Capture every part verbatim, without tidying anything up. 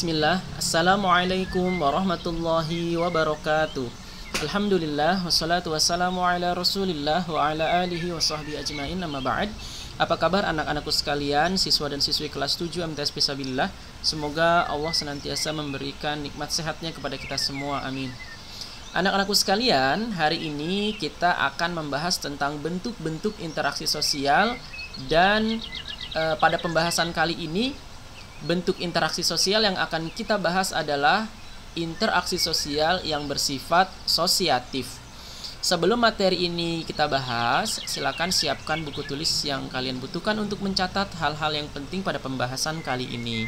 Bismillah. Assalamualaikum warahmatullahi wabarakatuh. Alhamdulillah wassalatu wassalamu ala Rasulillah wa ala alihi wa sahbihi ajmain, amma ba'd. Apa kabar anak-anakku sekalian, siswa dan siswi kelas tujuh M T S Fisabilillah? Semoga Allah senantiasa memberikan nikmat sehatnya kepada kita semua, amin. Anak-anakku sekalian, hari ini kita akan membahas tentang bentuk-bentuk interaksi sosial. Dan e, pada pembahasan kali ini, bentuk interaksi sosial yang akan kita bahas adalah interaksi sosial yang bersifat sosiatif. Sebelum materi ini kita bahas, silakan siapkan buku tulis yang kalian butuhkan untuk mencatat hal-hal yang penting pada pembahasan kali ini.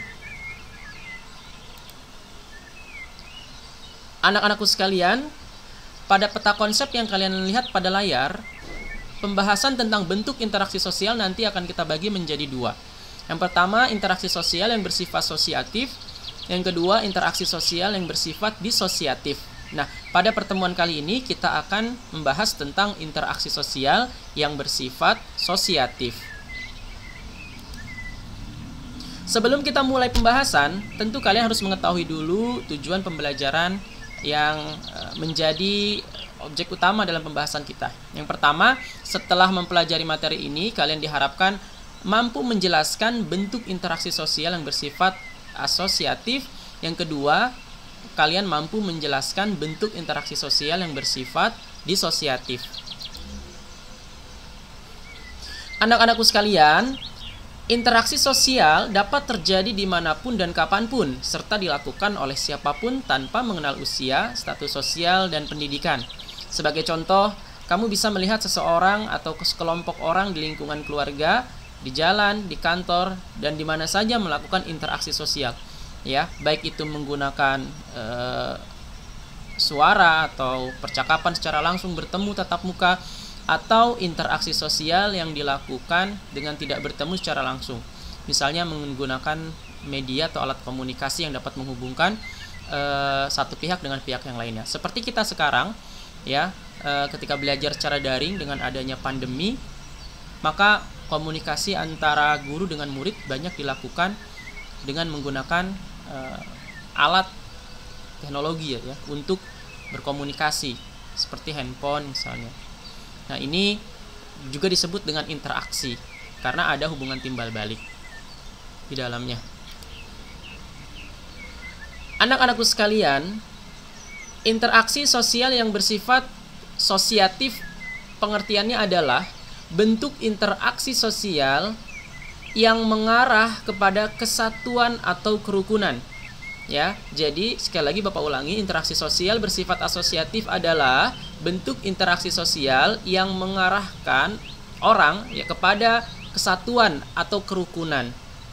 Anak-anakku sekalian, pada peta konsep yang kalian lihat pada layar, pembahasan tentang bentuk interaksi sosial nanti akan kita bagi menjadi dua. Yang pertama, interaksi sosial yang bersifat sosiatif. Yang kedua, interaksi sosial yang bersifat disosiatif. Nah, pada pertemuan kali ini kita akan membahas tentang interaksi sosial yang bersifat sosiatif. Sebelum kita mulai pembahasan, tentu kalian harus mengetahui dulu tujuan pembelajaran yang menjadi objek utama dalam pembahasan kita. Yang pertama, setelah mempelajari materi ini, kalian diharapkan mampu menjelaskan bentuk interaksi sosial yang bersifat asosiatif. Yang kedua, kalian mampu menjelaskan bentuk interaksi sosial yang bersifat disosiatif. Anak-anakku sekalian, interaksi sosial dapat terjadi dimanapun dan kapanpun, serta dilakukan oleh siapapun tanpa mengenal usia, status sosial, dan pendidikan. Sebagai contoh, kamu bisa melihat seseorang atau sekelompok orang di lingkungan keluarga, di jalan, di kantor, dan di mana saja melakukan interaksi sosial, ya, baik itu menggunakan e, suara atau percakapan secara langsung bertemu tatap muka, atau interaksi sosial yang dilakukan dengan tidak bertemu secara langsung, misalnya menggunakan media atau alat komunikasi yang dapat menghubungkan e, satu pihak dengan pihak yang lainnya. Seperti kita sekarang, ya, e, ketika belajar secara daring dengan adanya pandemi, maka komunikasi antara guru dengan murid banyak dilakukan dengan menggunakan uh, alat teknologi ya, ya untuk berkomunikasi seperti handphone misalnya. Nah, ini juga disebut dengan interaksi karena ada hubungan timbal balik di dalamnya. Anak-anakku sekalian, interaksi sosial yang bersifat sosiatif pengertiannya adalah bentuk interaksi sosial yang mengarah kepada kesatuan atau kerukunan. Ya, jadi sekali lagi Bapak ulangi, interaksi sosial bersifat asosiatif adalah bentuk interaksi sosial yang mengarahkan orang ya kepada kesatuan atau kerukunan.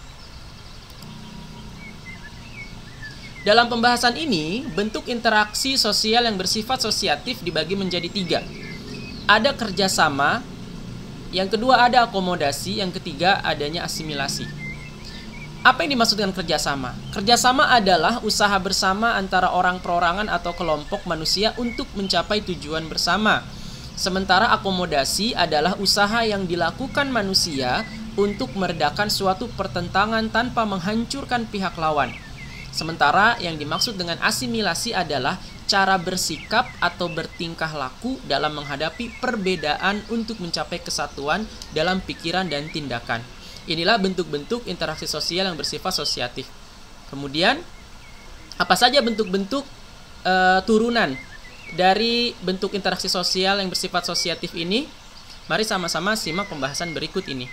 Dalam pembahasan ini, bentuk interaksi sosial yang bersifat sosiatif dibagi menjadi tiga. Ada kerjasama, yang kedua ada akomodasi, yang ketiga adanya asimilasi. Apa yang dimaksud dengan kerjasama? Kerjasama adalah usaha bersama antara orang perorangan atau kelompok manusia untuk mencapai tujuan bersama. Sementara akomodasi adalah usaha yang dilakukan manusia untuk meredakan suatu pertentangan tanpa menghancurkan pihak lawan. Sementara yang dimaksud dengan asimilasi adalah cara bersikap atau bertingkah laku dalam menghadapi perbedaan untuk mencapai kesatuan dalam pikiran dan tindakan. Inilah bentuk-bentuk interaksi sosial yang bersifat sosiatif. Kemudian, apa saja bentuk-bentuk e, turunan dari bentuk interaksi sosial yang bersifat sosiatif ini? Mari sama-sama simak pembahasan berikut ini.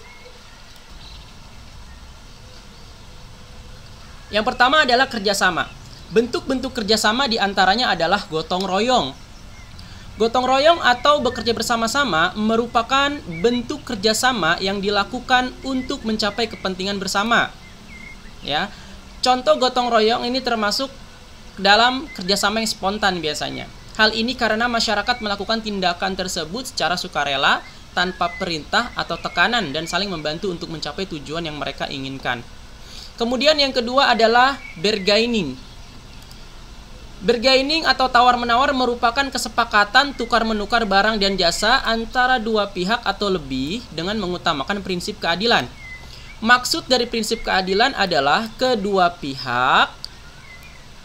Yang pertama adalah kerjasama. Bentuk-bentuk kerjasama diantaranya adalah gotong royong. Gotong royong atau bekerja bersama-sama merupakan bentuk kerjasama yang dilakukan untuk mencapai kepentingan bersama. Ya, contoh gotong royong ini termasuk dalam kerjasama yang spontan biasanya. Hal ini karena masyarakat melakukan tindakan tersebut secara sukarela, tanpa perintah atau tekanan, dan saling membantu untuk mencapai tujuan yang mereka inginkan. Kemudian yang kedua adalah bargaining. Bargaining atau tawar-menawar merupakan kesepakatan tukar-menukar barang dan jasa antara dua pihak atau lebih dengan mengutamakan prinsip keadilan. Maksud dari prinsip keadilan adalah kedua pihak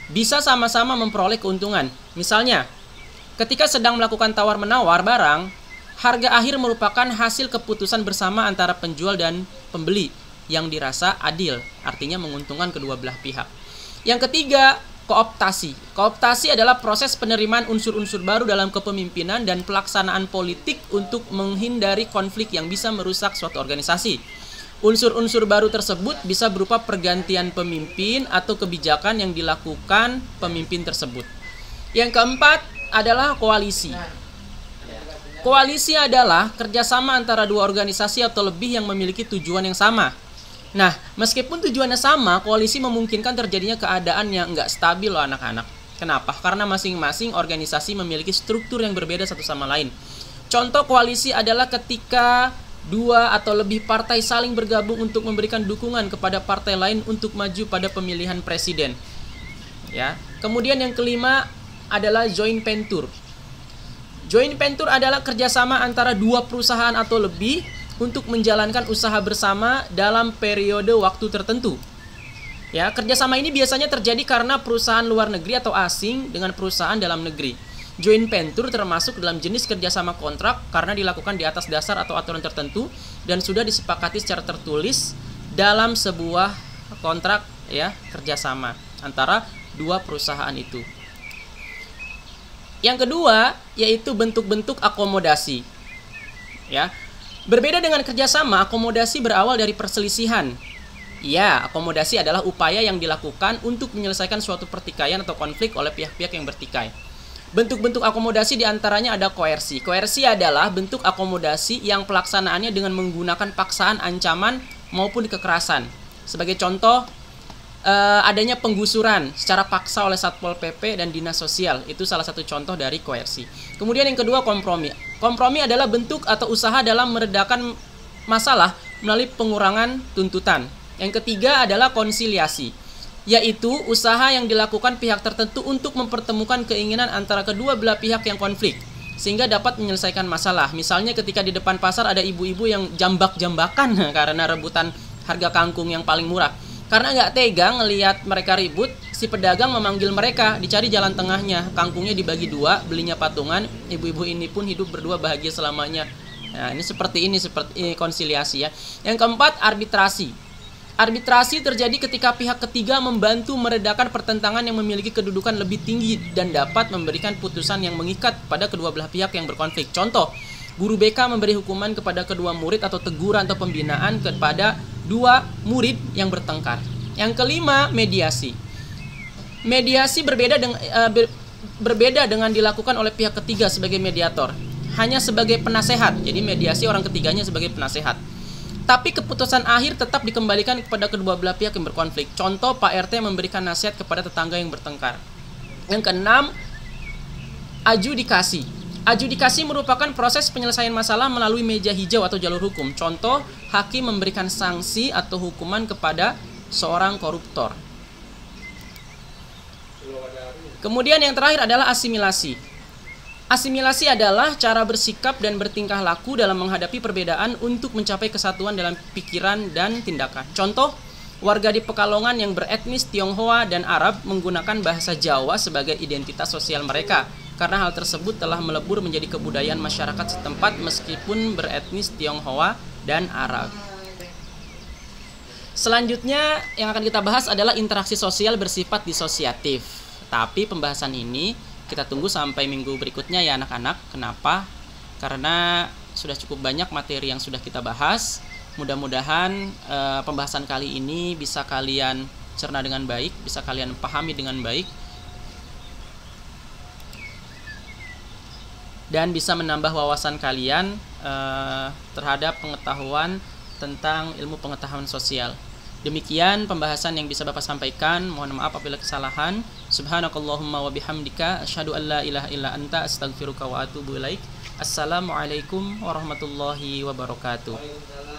bisa sama-sama memperoleh keuntungan. Misalnya, ketika sedang melakukan tawar-menawar barang, harga akhir merupakan hasil keputusan bersama antara penjual dan pembeli yang dirasa adil, artinya menguntungkan kedua belah pihak. Yang ketiga, kooptasi. Kooptasi adalah proses penerimaan unsur-unsur baru dalam kepemimpinan dan pelaksanaan politik untuk menghindari konflik yang bisa merusak suatu organisasi. Unsur-unsur baru tersebut bisa berupa pergantian pemimpin atau kebijakan yang dilakukan pemimpin tersebut. Yang keempat adalah koalisi. Koalisi adalah kerjasama antara dua organisasi atau lebih yang memiliki tujuan yang sama. Nah, meskipun tujuannya sama, koalisi memungkinkan terjadinya keadaan yang nggak stabil loh anak-anak. Kenapa? Karena masing-masing organisasi memiliki struktur yang berbeda satu sama lain. Contoh koalisi adalah ketika dua atau lebih partai saling bergabung untuk memberikan dukungan kepada partai lain untuk maju pada pemilihan presiden. Ya. Kemudian yang kelima adalah joint venture. Joint venture adalah kerjasama antara dua perusahaan atau lebih untuk menjalankan usaha bersama dalam periode waktu tertentu. Ya, kerjasama ini biasanya terjadi karena perusahaan luar negeri atau asing dengan perusahaan dalam negeri. Joint venture termasuk dalam jenis kerjasama kontrak karena dilakukan di atas dasar atau aturan tertentu dan sudah disepakati secara tertulis dalam sebuah kontrak ya kerjasama antara dua perusahaan itu. Yang kedua yaitu bentuk-bentuk akomodasi. Ya. Berbeda dengan kerjasama, akomodasi berawal dari perselisihan. Ya, akomodasi adalah upaya yang dilakukan untuk menyelesaikan suatu pertikaian atau konflik oleh pihak-pihak yang bertikai. Bentuk-bentuk akomodasi diantaranya ada koersi. Koersi adalah bentuk akomodasi yang pelaksanaannya dengan menggunakan paksaan, ancaman, maupun kekerasan. Sebagai contoh, eh, adanya penggusuran secara paksa oleh Satpol P P dan Dinas Sosial. Itu salah satu contoh dari koersi. Kemudian yang kedua, kompromi. Kompromi adalah bentuk atau usaha dalam meredakan masalah melalui pengurangan tuntutan. Yang ketiga adalah konsiliasi, yaitu usaha yang dilakukan pihak tertentu untuk mempertemukan keinginan antara kedua belah pihak yang konflik, sehingga dapat menyelesaikan masalah. Misalnya ketika di depan pasar ada ibu-ibu yang jambak-jambakan karena rebutan harga kangkung yang paling murah. Karena nggak tega ngelihat mereka ribut, si pedagang memanggil mereka, dicari jalan tengahnya, kangkungnya dibagi dua, belinya patungan, ibu-ibu ini pun hidup berdua bahagia selamanya. Nah, ini seperti ini, seperti ini konsiliasi ya. Yang keempat, arbitrasi. Arbitrasi terjadi ketika pihak ketiga membantu meredakan pertentangan yang memiliki kedudukan lebih tinggi dan dapat memberikan putusan yang mengikat pada kedua belah pihak yang berkonflik. Contoh, guru B K memberi hukuman kepada kedua murid atau teguran atau pembinaan kepada dua murid yang bertengkar. Yang kelima, mediasi. Mediasi berbeda dengan uh, ber, berbeda dengan dilakukan oleh pihak ketiga sebagai mediator, hanya sebagai penasehat. Jadi mediasi orang ketiganya sebagai penasehat. Tapi keputusan akhir tetap dikembalikan kepada kedua belah pihak yang berkonflik. Contoh, Pak R T memberikan nasihat kepada tetangga yang bertengkar. Yang keenam, adjudikasi. Adjudikasi merupakan proses penyelesaian masalah melalui meja hijau atau jalur hukum. Contoh, hakim memberikan sanksi atau hukuman kepada seorang koruptor. Kemudian yang terakhir adalah asimilasi. Asimilasi adalah cara bersikap dan bertingkah laku dalam menghadapi perbedaan untuk mencapai kesatuan dalam pikiran dan tindakan. Contoh, warga di Pekalongan yang beretnis Tionghoa dan Arab menggunakan bahasa Jawa sebagai identitas sosial mereka. Karena hal tersebut telah melebur menjadi kebudayaan masyarakat setempat meskipun beretnis Tionghoa dan Arab. Selanjutnya yang akan kita bahas adalah interaksi sosial bersifat disosiatif. Tapi pembahasan ini kita tunggu sampai minggu berikutnya ya anak-anak. Kenapa? Karena sudah cukup banyak materi yang sudah kita bahas. Mudah-mudahan e, pembahasan kali ini bisa kalian cerna dengan baik, bisa kalian pahami dengan baik, dan bisa menambah wawasan kalian uh, terhadap pengetahuan tentang ilmu pengetahuan sosial. Demikian pembahasan yang bisa Bapak sampaikan. Mohon maaf apabila kesalahan. Subhanakallahumma wa bihamdika asyhadu an la ilaha illa anta astaghfiruka wa atubu ilaik. Assalamualaikum warahmatullahi wabarakatuh.